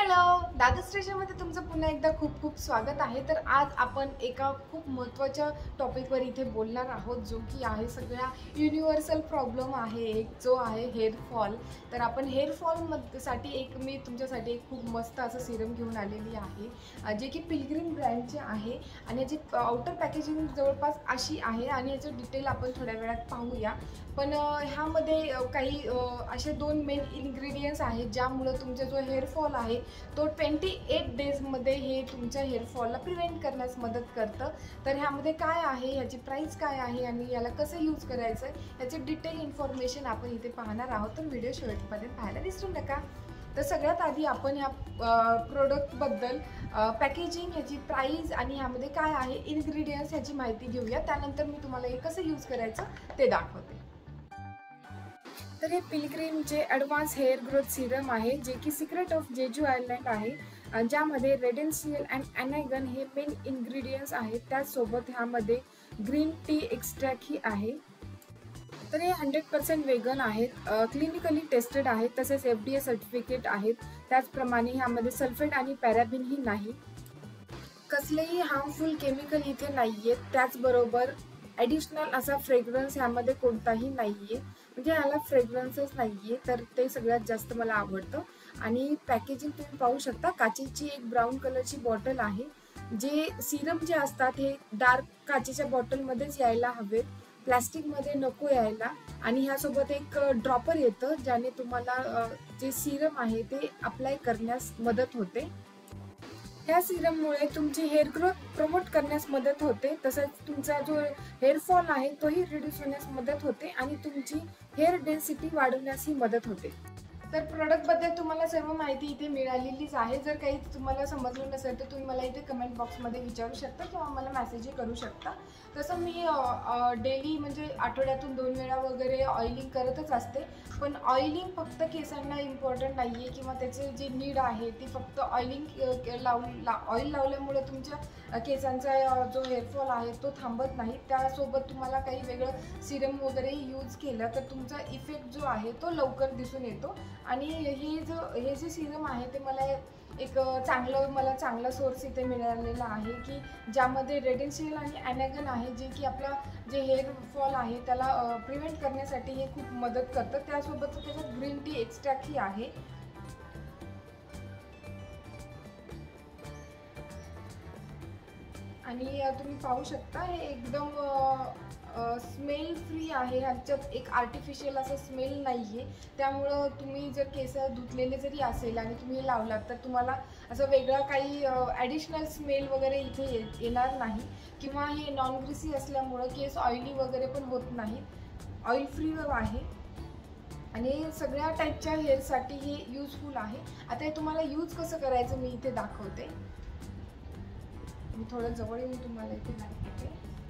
Hello, दादा स्टेशनमध्ये तुमचं पुन्हा एकदा खूप खूप स्वागत आहे। तर आज आपण एका खूप महत्त्वाच्या टॉपिकवर इथे बोलणार आहोत, जो की आहे सगळ्या युनिव्हर्सल प्रॉब्लेम आहे, एक जो आहे हेअर फॉल। तर आपण हेअर फॉल साठी मी तुमच्यासाठी एक खूप मस्त असं सिरम घेऊन आलेली आहे, जे की पिलग्रिम ब्रँडचे आहे आणि याची आउटर पॅकेजिंग जवळपास अशी आहे आणि याचं डिटेल आपण थोड्या वेळात पाहूया। पण ह्यामध्ये काही असे दोन मेन इन्ग्रेडियंट्स आहेत, ज्यामुळे तुमचा जो हेअर फॉल आहे तो 28 डेजमध्ये हे तुमच्या हेअरफॉलला प्रिव्हेंट करण्यास मदत करतं। तर ह्यामध्ये काय आहे, ह्याची प्राईस काय आहे आणि याला कसं यूज करायचं याची डिटेल इन्फॉर्मेशन आपण इथे पाहणार आहोत। तर व्हिडिओ शेवटपर्यंत पाहायला विसरू नका। तर सगळ्यात आधी आपण ह्या प्रोडक्टबद्दल पॅकेजिंग, ह्याची प्राईस आणि ह्यामध्ये काय आहे इन्ग्रेडियंट्स ह्याची माहिती घेऊया। त्यानंतर मी तुम्हाला हे कसं यूज करायचं ते दाखवते। तर हे पिलग्रिमचे ॲडव्हान्स हेअर ग्रोथ सिरम आहे, जे की सिक्रेट ऑफ जेजू आयलँड आहे, ज्यामध्ये रेडेन्शियल अँड ॲनागन हे मेन इन्ग्रेडियंट्स आहेत। त्याचसोबत ह्यामध्ये ग्रीन टी एक्स्ट्रॅक्ट ही आहे। तर हे 100% वेगन आहेत, क्लिनिकली टेस्टेड आहेत, तसेच FDA सर्टिफिकेट आहेत। त्याचप्रमाणे ह्यामध्ये सल्फेट आणि पॅराबिनही नाही, कसलेही हार्मफुल केमिकल इथे नाही आहेत। त्याचबरोबर ॲडिशनल असा फ्रेग्रन्स ह्यामध्ये कोणताही नाही आहे, म्हणजे ह्याला फ्रेग्रन्सच नाही आहे, तर ते सगळ्यात जास्त मला आवडतं। आणि पॅकेजिंग तुम्ही पाहू शकता, काचेची एक ब्राऊन कलरची बॉटल आहे। जे सिरम जे असतात हे डार्क काचेच्या बॉटलमध्येच यायला हवेत, प्लॅस्टिकमध्ये नको यायला। आणि ह्यासोबत एक ड्रॉपर येतं, ज्याने तुम्हाला जे सिरम आहे ते अप्लाय करण्यास मदत होते। ह्या सिरममुळे तुमची हेअर ग्रोथ प्रमोट करण्यास मदत होते, तसंच तुमचा जो हेअर फॉल आहे तोही रिड्यूस होण्यास मदत होते आणि तुमची हेअर डेन्सिटी वाढवण्यासही मदत होते। तर प्रोडक्टबद्दल तुम्हाला सर्व माहिती इथे मिळालेलीच आहे। जर काही तुम्हाला समजलं नसेल तर तुम्ही मला इथे कमेंट बॉक्समध्ये विचारू शकता किंवा मला मेसेजही करू शकता। तसं मी डेली म्हणजे आठवड्यातून 2 वेळा वगैरे ऑइलिंग करतच असते, पण ऑइलिंग फक्त केसांना इम्पॉर्टंट नाही आहे किंवा त्याचे जे नीड आहे ती फक्त ऑइल लावल्यामुळे तुमच्या केसांचा जो हेअरफॉल आहे तो थांबत नाही। त्यासोबत तुम्हाला काही वेगळं सिरम वगैरे यूज केलं तर तुमचा इफेक्ट जो आहे तो लवकर दिसून येतो। आणि हे जे सिरम आहे ते मला चांगला सोर्स इथे मिळालेला आहे, की ज्यामध्ये रेडेन्शियल आणि ॲनागन आहे, जे की आपला जे हेअर फॉल आहे त्याला प्रिव्हेंट करण्यासाठी हे खूप मदत करतं। त्यासोबत त्याच्यात ग्रीन टी एक्स्ट्रॅक्ट ही आहे। आणि तुम्ही पाहू शकता हे एकदम स्मेल फ्री आहे, ह्याच्यात एक आर्टिफिशियल असं स्मेल नाही आहे। त्यामुळं तुम्ही जर केस धुतलेले जरी असेल आणि तुम्ही हे लावलात तर तुम्हाला असं वेगळा काही ॲडिशनल स्मेल वगैरे इथे येणार नाही, किंवा हे नॉन ग्रीसी असल्यामुळं केस ऑइली वगैरे पण होत नाही, ऑइल फ्री आहे आणि सगळ्या टाईपच्या हेअरसाठी हे यूजफुल आहे। आता हे तुम्हाला यूज कसं करायचं मी इथे दाखवते। मी थोडं जवळ येऊन तुम्हाला इथे दाखवते।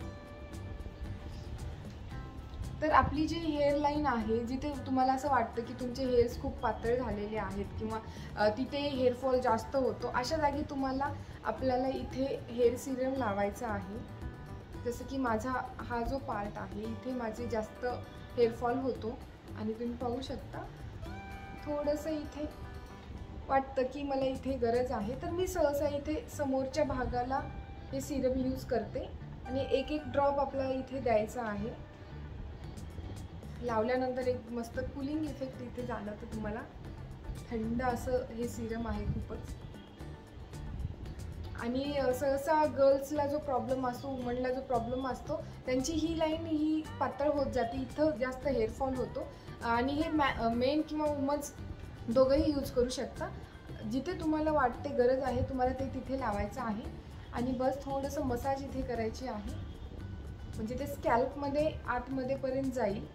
तर आपली जी हेअरलाईन आहे, जिथे तुम्हाला असं वाटतं की तुमचे हेअर्स खूप पातळ झालेले आहेत किंवा तिथे हेअरफॉल जास्त होतो, अशा जागी आपल्याला इथे हेअर सिरम लावायचा आहे। जसं की माझा हा जो पार्ट आहे इथे माझे जास्त हेअरफॉल होतो आणि तुम्ही पाहू शकता थोडंसं इथे वाटतं की मला इथे गरज आहे, तर मी सहसा इथे समोरच्या भागाला हे सिरम यूज करते आणि एक ड्रॉप आपल्याला इथे द्यायचा आहे। लावल्यानंतर एक मस्त कूलिंग इफेक्ट इथे झाला, तर तुम्हाला थंड असं हे सिरम आहे खूपच। आणि सहसा गर्ल्सला जो प्रॉब्लेम असतो, वुमनला जो प्रॉब्लेम असतो, त्यांची ही लाईन ही पातळ होत जाते, इथं जास्त हेअरफॉल होतो। आणि हे मेन किंवा वुमन्स दोघंही यूज करू शकता। जिथे तुम्हाला वाटते गरज आहे तुम्हाला ते तिथे लावायचं आहे आणि बस थोडंसं मसाज इथे करायची आहे, म्हणजे ते स्कॅल्पमध्ये आतमध्ये पर्यंत जाईल।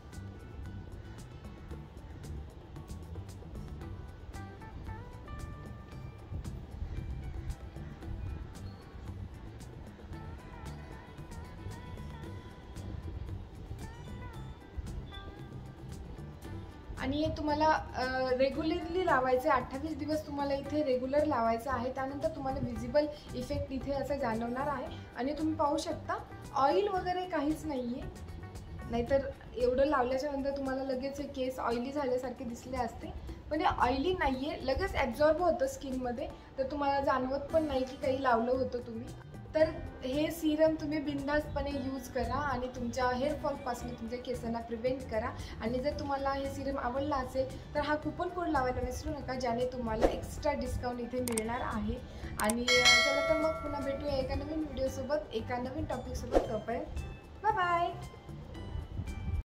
आणि हे तुम्हाला रेग्युलरली लावायचं आहे, 28 दिवस तुम्हाला इथे रेग्युलर लावायचं आहे। त्यानंतर तुम्हाला विजिबल इफेक्ट इथे असं जाणवणार आहे आणि तुम्ही पाहू शकता ऑइल वगैरे काहीच नाही आहे, नाहीतर एवढं लावल्याच्या नंतर तुम्हाला लगेच केस ऑइली झाल्यासारखे दिसले असते। म्हणजे ऑइली नाही आहे, लगेच ॲब्झॉर्ब होतं स्किनमध्ये, तर तुम्हाला जाणवत पण नाही की काही लावलं होतं तुम्ही. तर हे सिरम तुम्ही बिनधास्तपणे यूज करा आणि तुमच्या हेअरफॉलपासून तुमच्या केसांना प्रिव्हेंट करा. आणि जर तुम्हाला हे सिरम आवडला असेल तर हा कुपन कोड लावायला विसरू नका, ज्याने तुम्हाला एक्स्ट्रा डिस्काउंट इथे मिळणार आहे. आणि चला तर मग पुन्हा भेटूया एका नवीन व्हिडिओसोबत, एका नवीन टॉपिकसोबत. तोपर्यंत बाय बाय.